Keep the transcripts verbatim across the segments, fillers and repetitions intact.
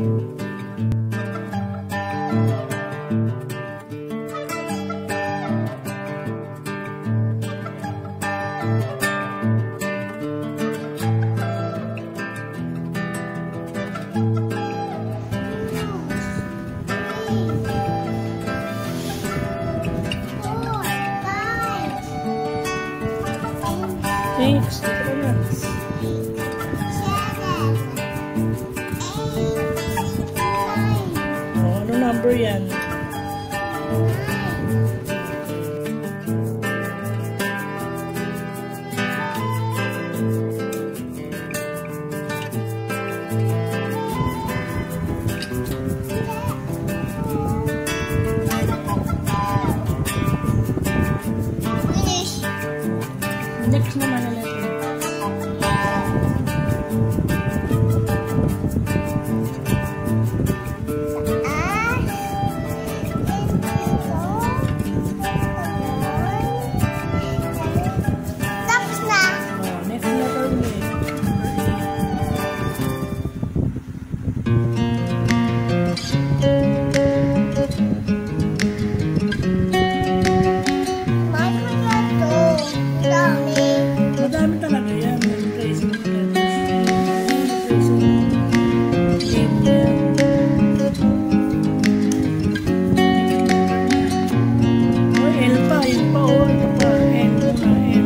Six, ito na. Oh, ano number yan? Next naman na natin. Tapos na. Oh, next na turn eh. Madami talaga yan. Tracing tracing game yan. Oh, L pa. L pa. Oh, ito pa. L pa. L.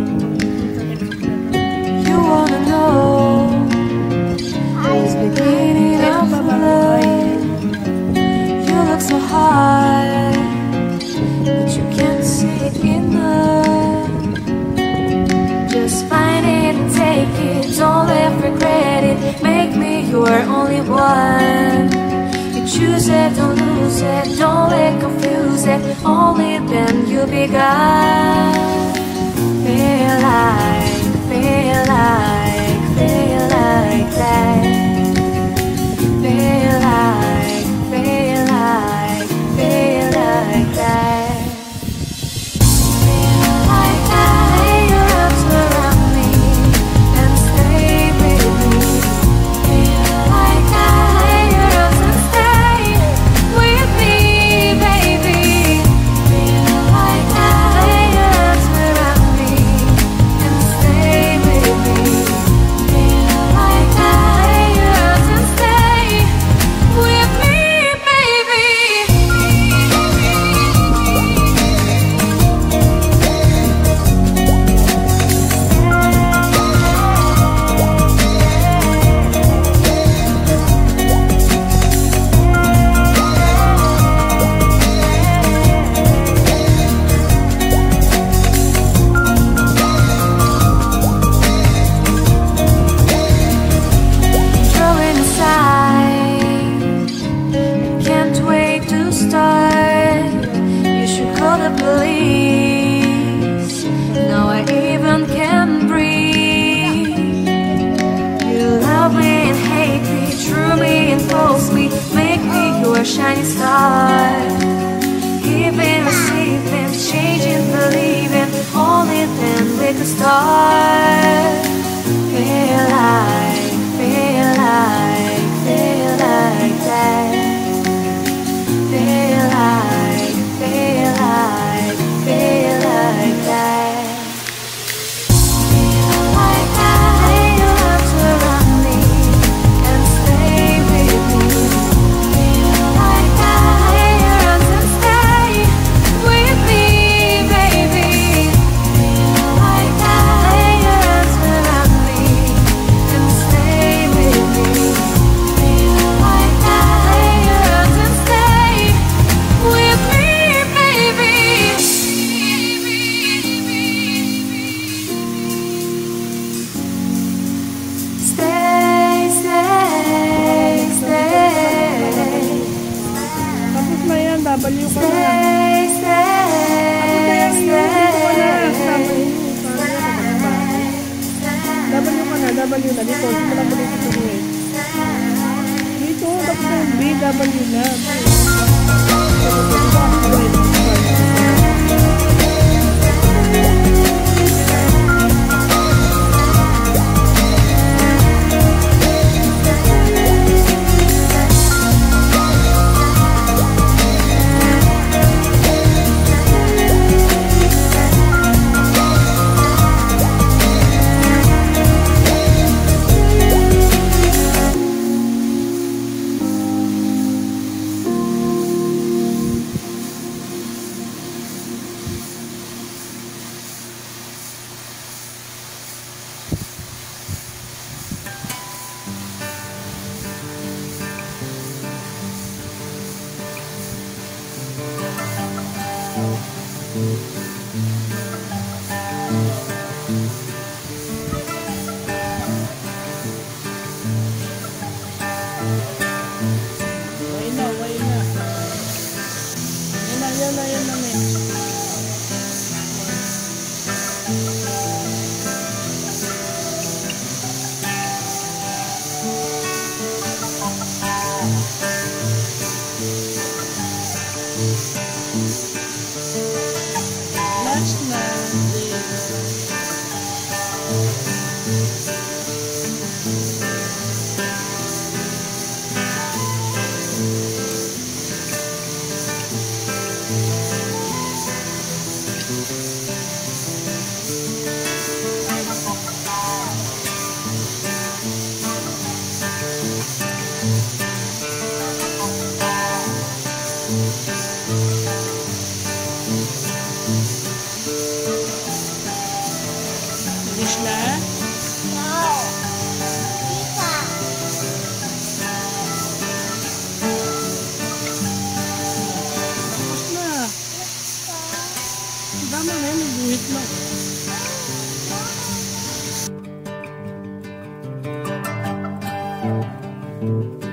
You wanna know who's beginning of life? You look so high, but you can't see it enough. Just find it and take it, don't let regret it. Make me your only one. You choose it, don't lose it, don't let confuse it. Only then you'll be God. Feel like, feel like, feel like that. Feel like, feel like, feel like that. Feel like that. Lay your arms around me and stay with me. Feel like that. Lay your arms and stay with me, baby. Feel like that. Lay your arms around me and stay with me. Feel like that. Lay your arms and stay with me, baby. Throwing aside, can't wait to start. You should call the police. Now I even can breathe. You love me and hate me, true me and false me, make me your shining star. Giving, receiving, changing, believing, only then we could start. Feel like, feel like, feel like that. Feel like, feel like, feel like that. Feel like that. Lay your arms around me and stay with me. Feel like that. Lay your arms and stay with me, baby. Feel like that. Lay your arms around me and stay with me. Feel like that. Lay your arms and stay with me, baby. Stay, stay, stay. Tapos na yan. W ka na. Stay, stay, stay. W ka na. W na. Dito. Dito lang mo dito sa eh. Dito. Tapos na yung B. W na. Wait na, wait na. Yan na, yan na, yan na, men. Last na. Finish na? Tapos na. Tama na yun, buhit na.